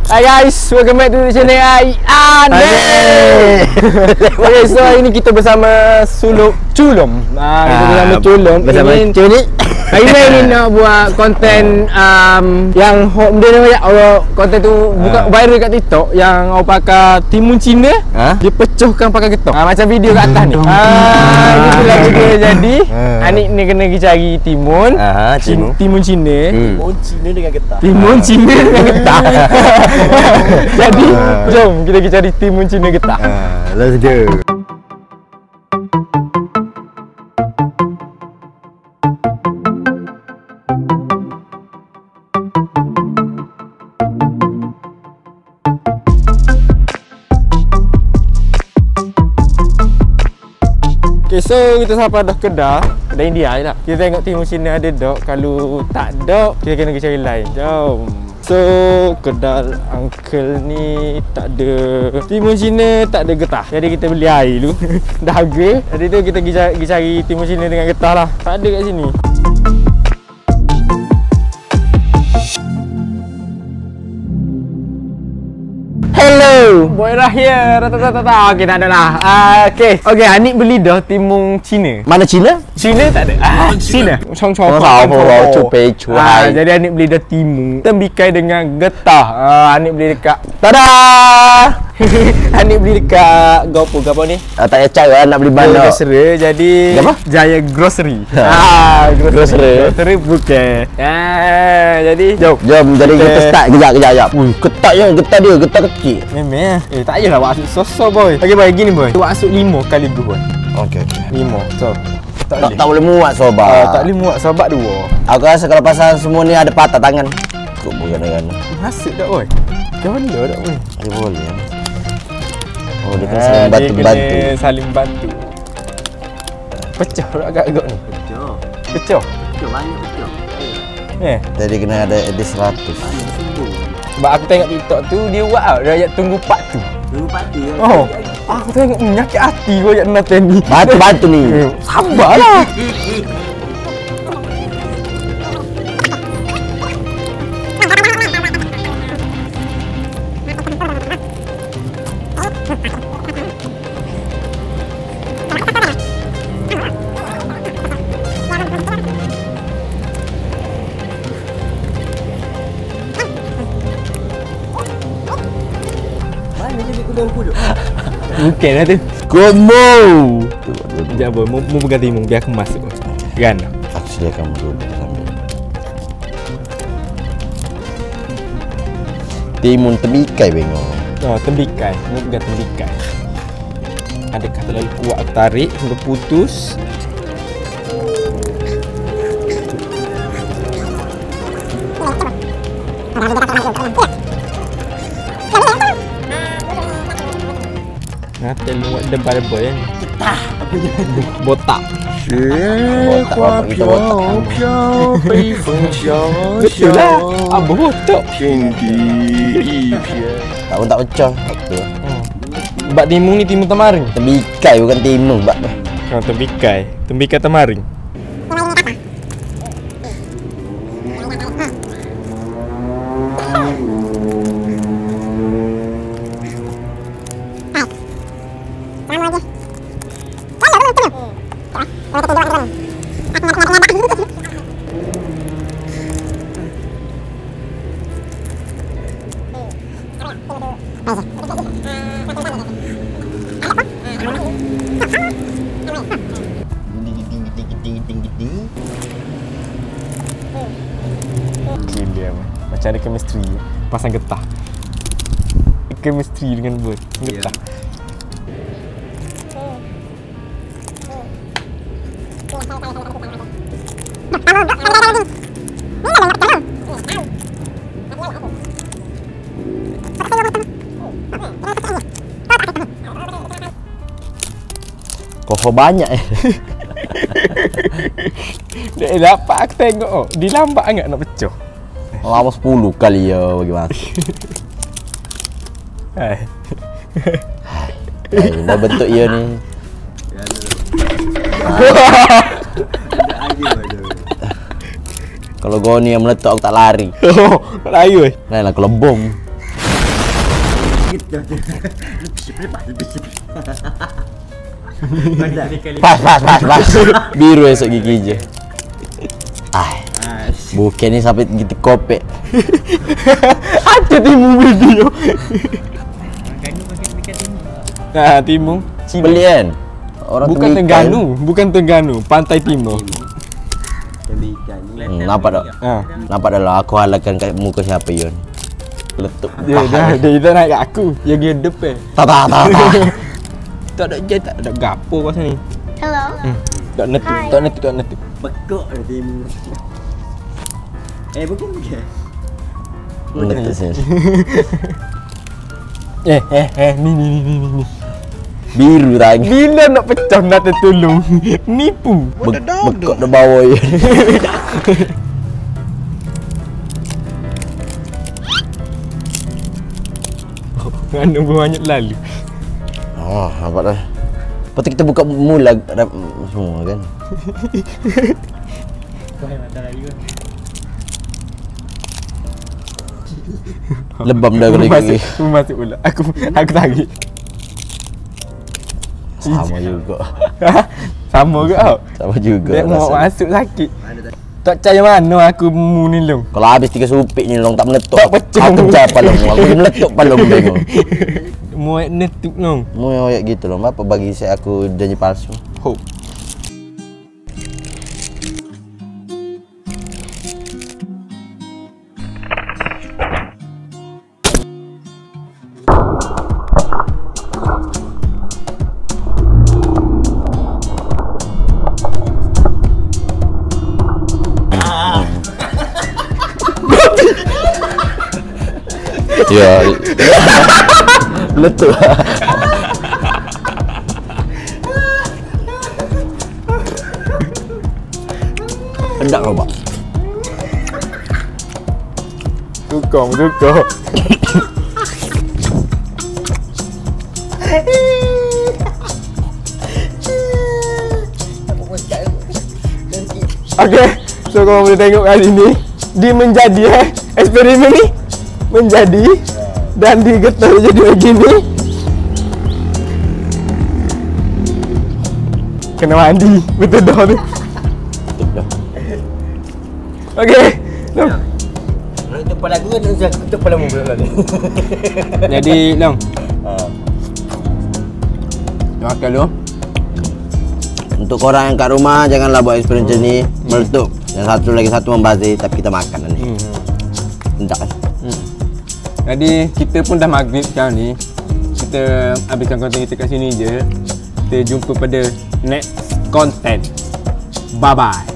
Hi guys, welcome back to the channel Ane. Okay, so hari ni kita bersama Culum. Kita bersama Culum. Bersama Cuni. Hari ni nak buat konten yang dia konten tu bukan viral kat TikTok yang orang pakai timun Cina, dia pecahkan pakai getah. Macam video kat atas ni. Itulah video jadi. Anik ni kena pergi cari timun. Timun Cina. Timun Cina dengan getah. Timun Cina dengan getah. Jadi, jom kita pergi cari timun Cina getah. Let's go. Okay, so kita sampai dah kedai India je lah. Kita tengok timun Cina ada dok. Kalau tak dok, kita kena pergi cari lain. Jom. So, kedai uncle ni tak ada timun Cina, tak ada getah. Jadi kita beli air dulu. Dah habis. Jadi tu kita pergi cari timun Cina dengan getah lah. Tak ada kat sini. Hello, boy Rahir. Okay, tak ada lah. Okay, Anik beli dah timun Cina. Mana Cina? Cina tak ada. Cina. Jadi Anik beli dah timun tembikai dengan getah. Anik beli dekat tada. Anik beli dekat Gapo ni? Tak payah cari nak beli mana. Grocery. Jadi apa? Jaya Grocery. Grocery. Grocery bukan. Jadi jom. Jadi kita start kejap. Ketat je, getah dia, getah kecil. Memang. Tak payahlah buat asuk sosok boy. Okey boy, gini boy. Buat asuk 5 kali 2 boy. Okey. 5. So, tak boleh muat sobat. Tak boleh muat sobat 2. Aku rasa kalau pasal semua ni ada patah tangan. Kau bukan dengan. Masuk tak boy? Macam mana tak boy? Dia boleh. Oh, dia kena saling bantu-bantu. Saling bantu. Pecah pula agak-agak ni. Pecah. Banyak pecah. Jadi kena ada 100. Sebab aku tengok TikTok tu dia buat tau, rakyat tunggu part tu. Tunggu pati ya. Oh, aku tengok menyakit hati kau rakyat nonton ni. Bantu ni. Sabarlah. Bukan lah tu. Combo. Sekejap boy, mu pegang timun biar aku masuk. Kan? Aku sediakan dulu sambil. Timun tembikai bengok. Oh, tembikai. Mu pegang tembikai. Adakah terlalu kuat aku tarik hingga putus? Nanti lu buat debat boy kan. Botak. Betul lah. Apa botak? Tak pun tak pecah. Betul. Bak timun ni timun tamaring. Tembikai bukan timun bak. Kalau tembikai tamaring. Gila macam ada chemistry pasang getah. Chemistry dengan bird getah. Kau banyak Dia dapat aku tengok. Dia lambat sangat nak pecah. Lama 10 kali ya bagi masuk. Hai. Dah bentuk ia ni. Kalau kau ni yang meletup aku tak lari. Oh, tak lari weh. Lainlah kalau bom. gitu. Lebih. Pas. Biru esok gigi je. Bukan ni sampai gitu kopek. Ada timun video. Nah, timun. Beli kan? Orang Bukan Terengganu, Pantai Timur. Nampak tak? Ha. Nampak dah lah aku halakan kat muka siapa Yon. Letup. Dia dah naik kat aku. Dia pergi depan. Tak. Tak ada je, tak ada gapo kat sini. Hello. Tak netuk. Bekok ada timun. Bukan. Letup sini. Ni. Biru lagi. Bila nak pecah nak tertolong. Nipu. Bekok dah bawa Yon. Mana banyak lalu. Oh, nampak dah. Lepas tu kita buka mula semua kan. Lebam dah kali gigi. Masuk pula. Aku tarik. Sama juga. Sama ke tau? Sama juga. Dia mau rasa. masuk sakit. Tak percaya mana aku mu ni long. Kalau habis 3 supik ni long tak meletup. Tak pecah. Aku pecah palung. Aku meletup palung bengong. Mu netuk long. Mu yang gitu loh. Apa bagi saya aku janji palsu. Hope. Ya. Meletup. Hendak kau pak. Tukang. Okay, so korang boleh tengok kali ni dia menjadi eksperimen ni menjadi dan digetar jadi begini. Kena mandi betul dah tu. Okay, Long. Untuk kepala aku kan untuk kepala mu belum lagi. Jadi Long, makan dulu. Untuk korang yang kat rumah janganlah buat eksperimen macam ni. Meletup. Yang satu membazir tapi kita makan ni. Hendak kan. Jadi kita pun dah maghrib sekarang ni. Kita habiskan konten kita kat sini je. Kita jumpa pada next content. Bye bye.